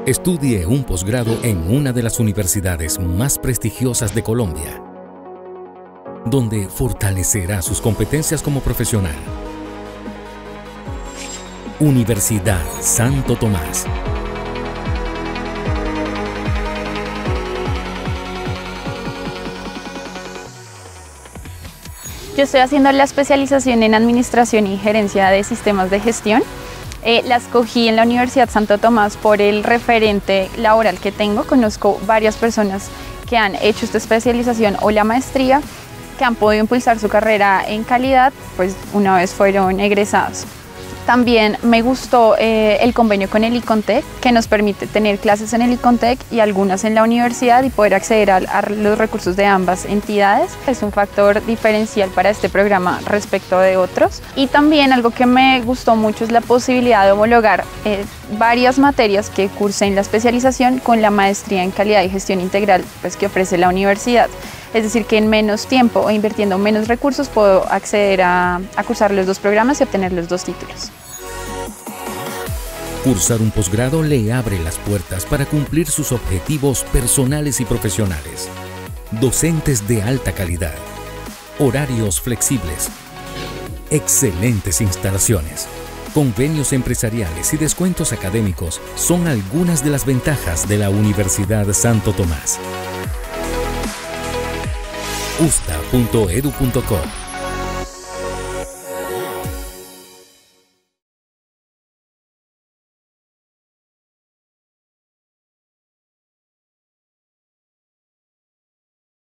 Estudie un posgrado en una de las universidades más prestigiosas de Colombia, donde fortalecerá sus competencias como profesional. Universidad Santo Tomás. Yo estoy haciendo la especialización en Administración y Gerencia de Sistemas de Gestión. La escogí en la Universidad Santo Tomás por el referente laboral que tengo. Conozco varias personas que han hecho esta especialización o la maestría, que han podido impulsar su carrera en calidad, pues una vez fueron egresados. También me gustó el convenio con el ICONTEC, que nos permite tener clases en el ICONTEC y algunas en la universidad y poder acceder a los recursos de ambas entidades. Es un factor diferencial para este programa respecto de otros. Y también algo que me gustó mucho es la posibilidad de homologar varias materias que cursé en la especialización con la maestría en calidad y gestión integral pues, que ofrece la universidad. Es decir, que en menos tiempo o invirtiendo menos recursos puedo acceder a cursar los dos programas y obtener los dos títulos. Cursar un posgrado le abre las puertas para cumplir sus objetivos personales y profesionales. Docentes de alta calidad, horarios flexibles, excelentes instalaciones, convenios empresariales y descuentos académicos son algunas de las ventajas de la Universidad Santo Tomás. usta.edu.co